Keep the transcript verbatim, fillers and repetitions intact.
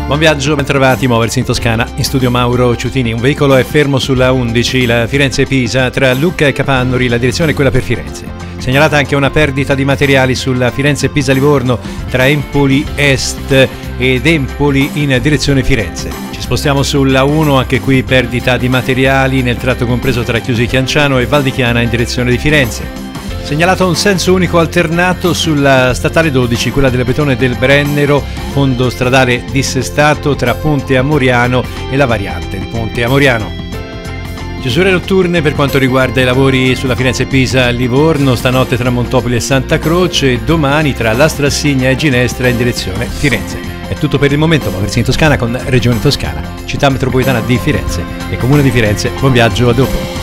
Buon viaggio, bentrovati, muoversi in Toscana. In studio Mauro Ciutini. Un veicolo è fermo sulla undici, la Firenze-Pisa, tra Lucca e Capannori. La direzione è quella per Firenze. Segnalata anche una perdita di materiali sulla Firenze-Pisa-Livorno tra Empoli Est ed Empoli in direzione Firenze. Ci spostiamo sulla uno, anche qui perdita di materiali nel tratto compreso tra Chiusi Chianciano e Val di Chiana in direzione di Firenze. Segnalato un senso unico alternato sulla statale dodici, quella dell'Abetone del Brennero, fondo stradale dissestato tra Ponte Amoriano e la variante di Ponte Amoriano. Chiusure notturne per quanto riguarda i lavori sulla Firenze-Pisa-Livorno, stanotte tra Montopoli e Santa Croce e domani tra Lastrassigna e Ginestra in direzione Firenze. È tutto per il momento, muoversi in Toscana con Regione Toscana, città metropolitana di Firenze e Comune di Firenze. Buon viaggio, a dopo.